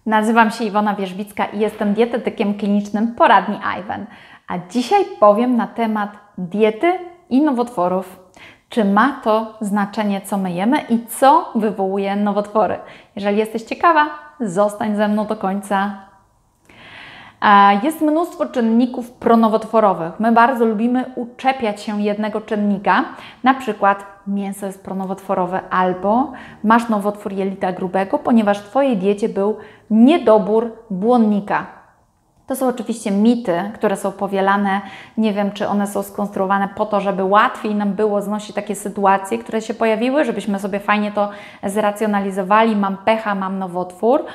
Nazywam się Iwona Wierzbicka i jestem dietetykiem klinicznym poradni IWEN. A dzisiaj powiem na temat diety i nowotworów. Czy ma to znaczenie, co my jemy i co wywołuje nowotwory? Jeżeli jesteś ciekawa, zostań ze mną do końca. Jest mnóstwo czynników pronowotworowych. My bardzo lubimy uczepiać się jednego czynnika, na przykład mięso jest pronowotworowe albo masz nowotwór jelita grubego, ponieważ w Twojej diecie był niedobór błonnika. To są oczywiście mity, które są powielane. Nie wiem, czy one są skonstruowane po to, żeby łatwiej nam było znosić takie sytuacje, które się pojawiły, żebyśmy sobie fajnie to zracjonalizowali. Mam pecha, mam nowotwór.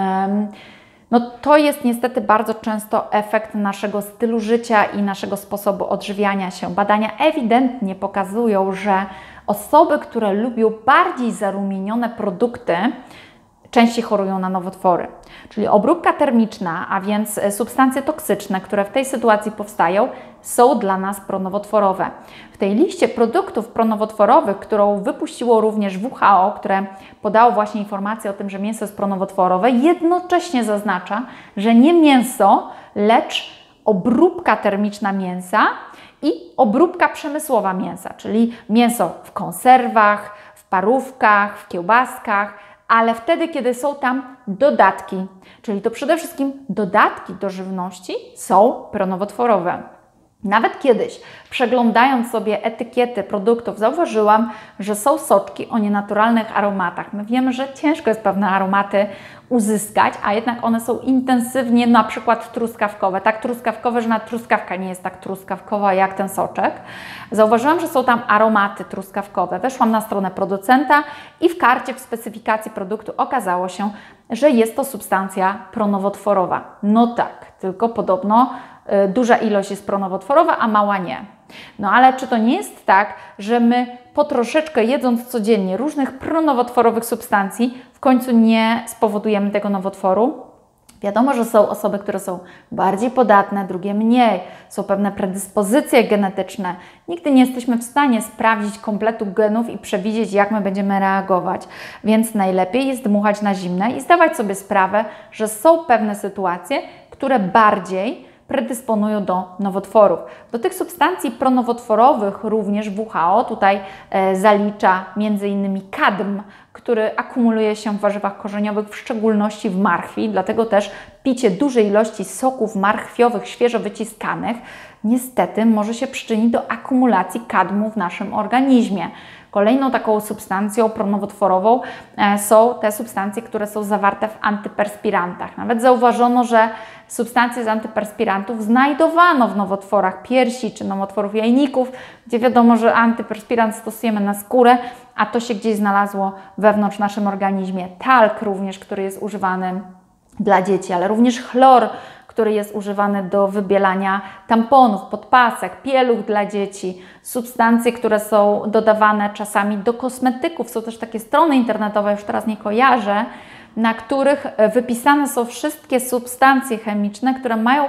No to jest niestety bardzo często efekt naszego stylu życia i naszego sposobu odżywiania się. Badania ewidentnie pokazują, że osoby, które lubią bardziej zarumienione produkty, częściej chorują na nowotwory. Czyli obróbka termiczna, a więc substancje toksyczne, które w tej sytuacji powstają, są dla nas pronowotworowe. W tej liście produktów pronowotworowych, którą wypuściło również WHO, które podało właśnie informację o tym, że mięso jest pronowotworowe, jednocześnie zaznacza, że nie mięso, lecz obróbka termiczna mięsa i obróbka przemysłowa mięsa, czyli mięso w konserwach, w parówkach, w kiełbaskach, ale wtedy, kiedy są tam dodatki, czyli to przede wszystkim dodatki do żywności są pronowotworowe. Nawet kiedyś, przeglądając sobie etykiety produktów, zauważyłam, że są soczki o nienaturalnych aromatach. My wiemy, że ciężko jest pewne aromaty uzyskać, a jednak one są intensywnie, na przykład truskawkowe. Tak truskawkowe, że nawet truskawka nie jest tak truskawkowa jak ten soczek. Zauważyłam, że są tam aromaty truskawkowe. Weszłam na stronę producenta i w karcie, w specyfikacji produktu okazało się, że jest to substancja pronowotworowa. No tak, tylko podobno duża ilość jest pronowotworowa, a mała nie. No ale czy to nie jest tak, że my po troszeczkę jedząc codziennie różnych pronowotworowych substancji w końcu nie spowodujemy tego nowotworu? Wiadomo, że są osoby, które są bardziej podatne, drugie mniej. Są pewne predyspozycje genetyczne. Nigdy nie jesteśmy w stanie sprawdzić kompletu genów i przewidzieć, jak my będziemy reagować. Więc najlepiej jest dmuchać na zimne i zdawać sobie sprawę, że są pewne sytuacje, które bardziej predysponują do nowotworów. Do tych substancji pronowotworowych również WHO tutaj zalicza m.in. kadm, który akumuluje się w warzywach korzeniowych, w szczególności w marchwi, dlatego też picie dużej ilości soków marchwiowych, świeżo wyciskanych, niestety może się przyczynić do akumulacji kadmu w naszym organizmie. Kolejną taką substancją pronowotworową są te substancje, które są zawarte w antyperspirantach. Nawet zauważono, że substancje z antyperspirantów znajdowano w nowotworach piersi czy nowotworów jajników, gdzie wiadomo, że antyperspirant stosujemy na skórę, a to się gdzieś znalazło wewnątrz w naszym organizmie. Talk również, który jest używany dla dzieci, ale również chlor, który jest używany do wybielania tamponów, podpasek, pieluch dla dzieci, substancje, które są dodawane czasami do kosmetyków. Są też takie strony internetowe, już teraz nie kojarzę, na których wypisane są wszystkie substancje chemiczne, które mają,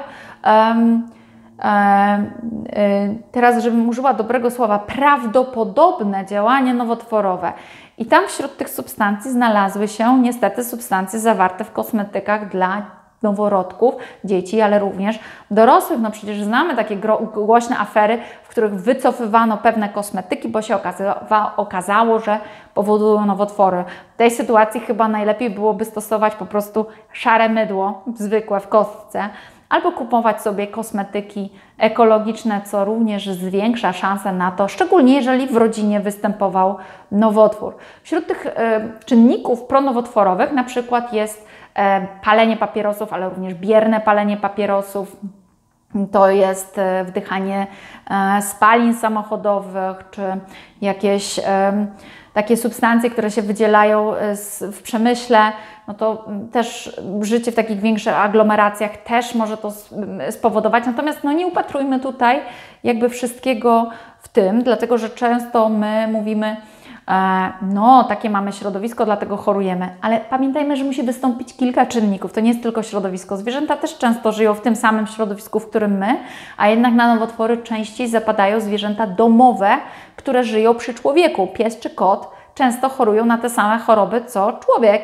teraz żebym użyła dobrego słowa, prawdopodobne działanie nowotworowe. I tam wśród tych substancji znalazły się niestety substancje zawarte w kosmetykach dla noworodków, dzieci, ale również dorosłych. No przecież znamy takie głośne afery, w których wycofywano pewne kosmetyki, bo się okazało, że powodują nowotwory. W tej sytuacji chyba najlepiej byłoby stosować po prostu szare mydło, zwykłe w kostce, albo kupować sobie kosmetyki ekologiczne, co również zwiększa szanse na to, szczególnie jeżeli w rodzinie występował nowotwór. Wśród tych czynników pronowotworowych na przykład jest palenie papierosów, ale również bierne palenie papierosów. To jest wdychanie spalin samochodowych, czy jakieś takie substancje, które się wydzielają w przemyśle. No to też życie w takich większych aglomeracjach też może to spowodować. Natomiast no nie upatrujmy tutaj jakby wszystkiego w tym, dlatego że często my mówimy, no takie mamy środowisko, dlatego chorujemy. Ale pamiętajmy, że musi wystąpić kilka czynników. To nie jest tylko środowisko. Zwierzęta też często żyją w tym samym środowisku, w którym my, a jednak na nowotwory częściej zapadają zwierzęta domowe, które żyją przy człowieku. Pies czy kot często chorują na te same choroby, co człowiek.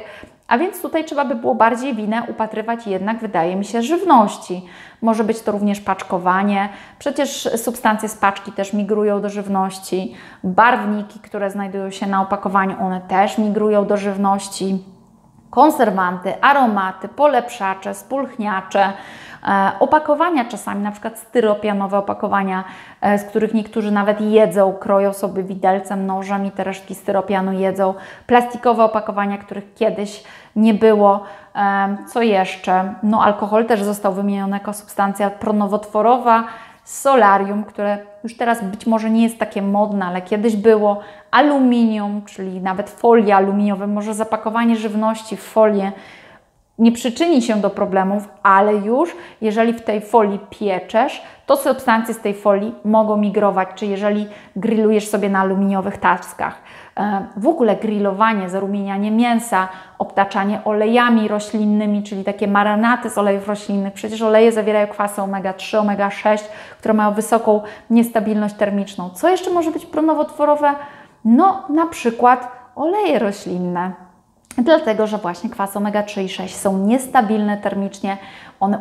A więc tutaj trzeba by było bardziej winę upatrywać jednak, wydaje mi się, żywności. Może być to również paczkowanie, przecież substancje z paczki też migrują do żywności. Barwniki, które znajdują się na opakowaniu, one też migrują do żywności. Konserwanty, aromaty, polepszacze, spulchniacze, opakowania czasami, na przykład styropianowe opakowania, z których niektórzy nawet jedzą, kroją sobie widelcem, nożem i te resztki styropianu jedzą. Plastikowe opakowania, których kiedyś nie było. Co jeszcze? No alkohol też został wymieniony jako substancja pronowotworowa. Solarium, które już teraz być może nie jest takie modne, ale kiedyś było. Aluminium, czyli nawet folie aluminiowe, może zapakowanie żywności w folię nie przyczyni się do problemów, ale już jeżeli w tej folii pieczesz, to substancje z tej folii mogą migrować, czy jeżeli grillujesz sobie na aluminiowych tackach. W ogóle grillowanie, zarumienianie mięsa, obtaczanie olejami roślinnymi, czyli takie marynaty z olejów roślinnych. Przecież oleje zawierają kwasy omega-3, omega-6, które mają wysoką niestabilność termiczną. Co jeszcze może być pronowotworowe? No na przykład oleje roślinne. Dlatego, że właśnie kwasy omega-3 i 6 są niestabilne termicznie, one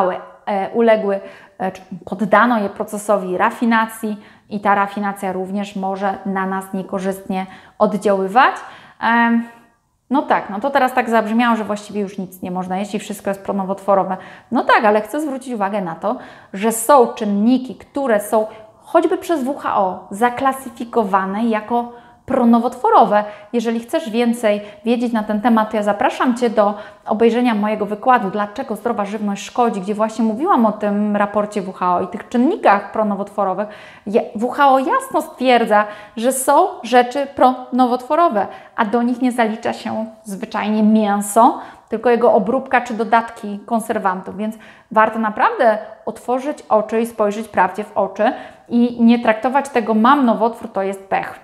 poddano je procesowi rafinacji i ta rafinacja również może na nas niekorzystnie oddziaływać. No tak, no to teraz tak zabrzmiało, że właściwie już nic nie można jeść i wszystko jest pronowotworowe. No tak, ale chcę zwrócić uwagę na to, że są czynniki, które są choćby przez WHO zaklasyfikowane jako pronowotworowe. Jeżeli chcesz więcej wiedzieć na ten temat, to ja zapraszam Cię do obejrzenia mojego wykładu Dlaczego zdrowa żywność szkodzi, gdzie właśnie mówiłam o tym raporcie WHO i tych czynnikach pronowotworowych. WHO jasno stwierdza, że są rzeczy pronowotworowe, a do nich nie zalicza się zwyczajnie mięso, tylko jego obróbka czy dodatki konserwantów, więc warto naprawdę otworzyć oczy i spojrzeć prawdzie w oczy i nie traktować tego mam nowotwór, to jest pech.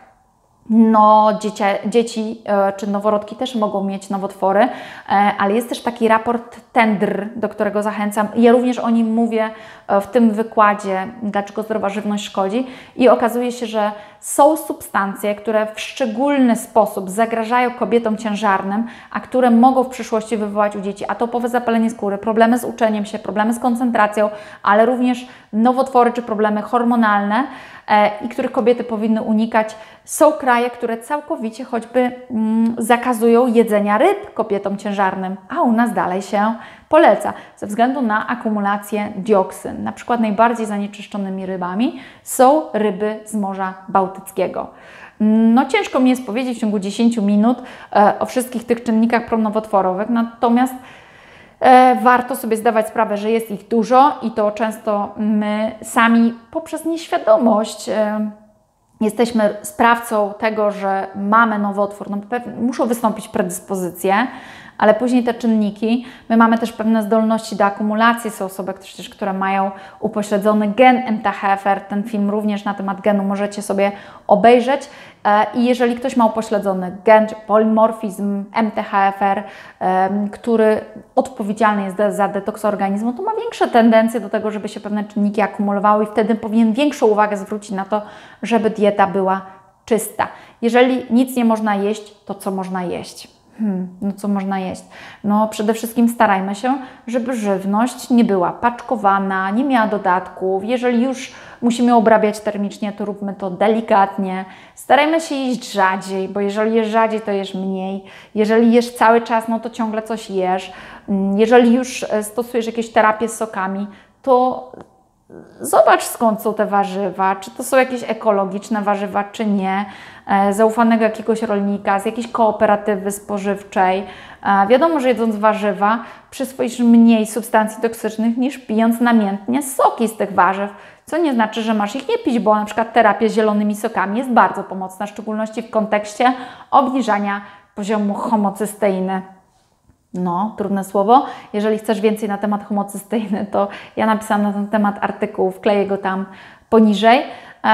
No, dzieci czy noworodki też mogą mieć nowotwory, ale jest też taki raport TENDR, do którego zachęcam. Ja również o nim mówię w tym wykładzie, dlaczego zdrowa żywność szkodzi i okazuje się, że są substancje, które w szczególny sposób zagrażają kobietom ciężarnym, a które mogą w przyszłości wywołać u dzieci atopowe zapalenie skóry, problemy z uczeniem się, problemy z koncentracją, ale również nowotwory czy problemy hormonalne i których kobiety powinny unikać. Są kraje, które całkowicie choćby zakazują jedzenia ryb kobietom ciężarnym, a u nas dalej się poleca ze względu na akumulację dioksyn. Na przykład najbardziej zanieczyszczonymi rybami są ryby z Morza Bałtyckiego. No ciężko mi jest powiedzieć w ciągu 10 minut o wszystkich tych czynnikach pronowotworowych, natomiast warto sobie zdawać sprawę, że jest ich dużo i to często my sami poprzez nieświadomość jesteśmy sprawcą tego, że mamy nowotwór. No, muszą wystąpić predyspozycje, ale później te czynniki, my mamy też pewne zdolności do akumulacji. Są osoby przecież, które mają upośledzony gen MTHFR. Ten film również na temat genu możecie sobie obejrzeć. I jeżeli ktoś ma upośledzony gen, czy polimorfizm MTHFR, który odpowiedzialny jest za detoks organizmu, to ma większe tendencje do tego, żeby się pewne czynniki akumulowały i wtedy powinien większą uwagę zwrócić na to, żeby dieta była czysta. Jeżeli nic nie można jeść, to co można jeść? No co można jeść? No przede wszystkim starajmy się, żeby żywność nie była paczkowana, nie miała dodatków. Jeżeli już musimy obrabiać termicznie, to róbmy to delikatnie. Starajmy się jeść rzadziej, bo jeżeli jesz rzadziej, to jesz mniej. Jeżeli jesz cały czas, no to ciągle coś jesz. Jeżeli już stosujesz jakieś terapie z sokami, to zobacz, skąd są te warzywa, czy to są jakieś ekologiczne warzywa, czy nie, zaufanego jakiegoś rolnika, z jakiejś kooperatywy spożywczej. Wiadomo, że jedząc warzywa przyswoisz mniej substancji toksycznych niż pijąc namiętnie soki z tych warzyw, co nie znaczy, że masz ich nie pić, bo na przykład terapia z zielonymi sokami jest bardzo pomocna, w szczególności w kontekście obniżania poziomu homocysteiny. No, trudne słowo. Jeżeli chcesz więcej na temat homocysteiny, to ja napisałam na ten temat artykuł, wkleję go tam poniżej.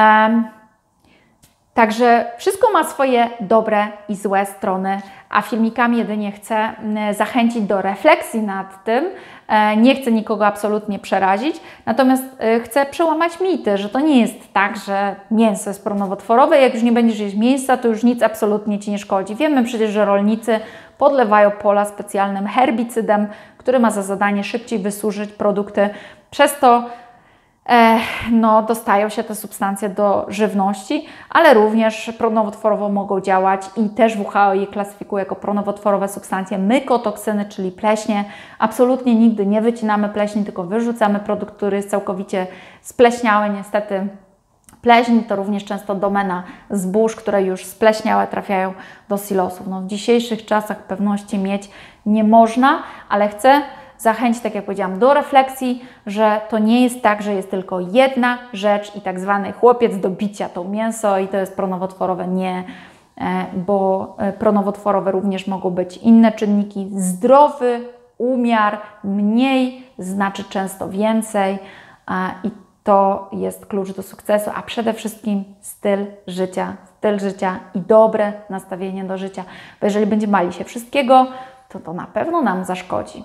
Także wszystko ma swoje dobre i złe strony, a filmikami jedynie chcę zachęcić do refleksji nad tym. Nie chcę nikogo absolutnie przerazić, natomiast chcę przełamać mity, że to nie jest tak, że mięso jest pronowotworowe. Jak już nie będziesz jeść mięsa, to już nic absolutnie Ci nie szkodzi. Wiemy przecież, że rolnicy podlewają pola specjalnym herbicydem, który ma za zadanie szybciej wysuszyć produkty. Przez to dostają się te substancje do żywności, ale również pronowotworowo mogą działać i też WHO je klasyfikuje jako pronowotworowe substancje mykotoksyny, czyli pleśnie. Absolutnie nigdy nie wycinamy pleśni, tylko wyrzucamy produkt, który jest całkowicie spleśniały. Niestety pleśń to również często domena zbóż, które już spleśniałe trafiają do silosów. W dzisiejszych czasach pewności mieć nie można, ale chcę zachęcić, tak jak powiedziałam, do refleksji, że to nie jest tak, że jest tylko jedna rzecz i tak zwany chłopiec do bicia to mięso i to jest pronowotworowe. Nie, bo pronowotworowe również mogą być inne czynniki. Zdrowy umiar, mniej znaczy często więcej i to jest klucz do sukcesu, a przede wszystkim styl życia i dobre nastawienie do życia, bo jeżeli będziemy bali się wszystkiego, to na pewno nam zaszkodzi.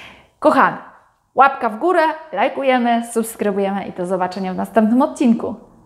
Kochani, łapka w górę, lajkujemy, subskrybujemy i do zobaczenia w następnym odcinku.